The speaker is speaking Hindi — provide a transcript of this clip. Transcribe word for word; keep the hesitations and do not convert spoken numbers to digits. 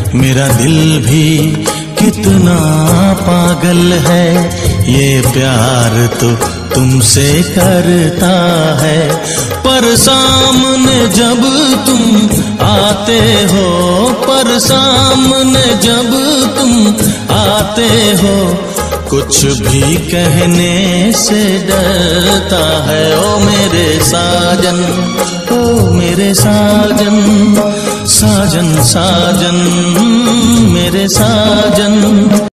मेरा दिल भी कितना पागल है, ये प्यार तो तुमसे करता है। पर सामने जब तुम आते हो, पर सामने जब तुम आते हो, कुछ भी कहने से डरता है। ओ मेरे साजन, ओ मेरे साजन, साजन साजन मेरे साजन।